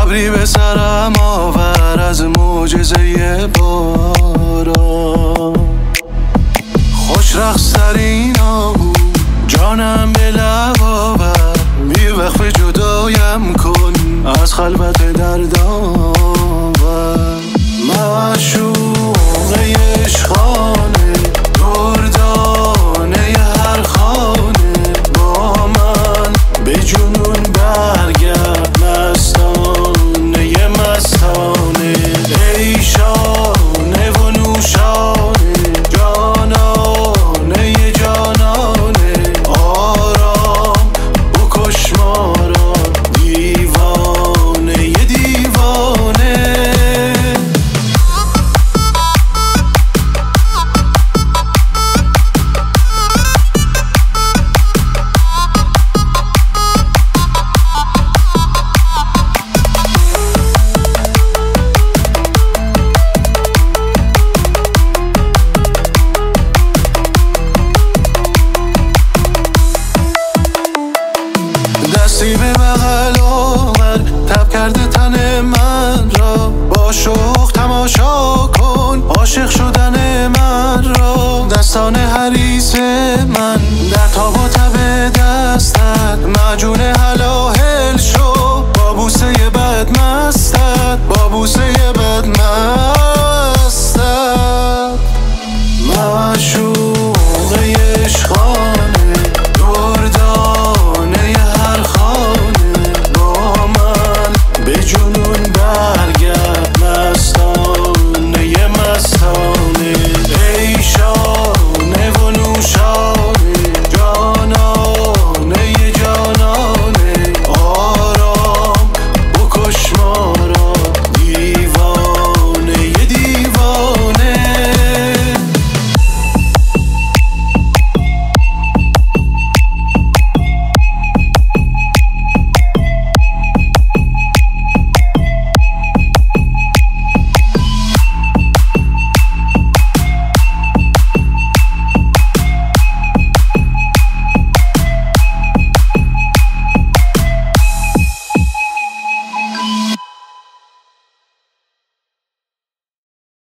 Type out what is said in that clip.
ابری به سرم آور از معجزه باران. خوش رقص‌ترین آهو جانم به لب آور، بی وقف جدایم کن از خلوت دردآور. معشوقه عشقانه دردانه هر خانه، با من به جنون برگرد مستانه مستانه. ایشانه و نوشانه جانانه جانانه، آرام بکش ما را دیوانه دیوانه. دستی به بغل آور، تب کرده تن من را، با شوق تماشا کن عاشق شدن من را. دستان حریص من در تاب و تب دستت، معجون هلاهل شو با بوسه بد مستت، با بوسه بد مستت.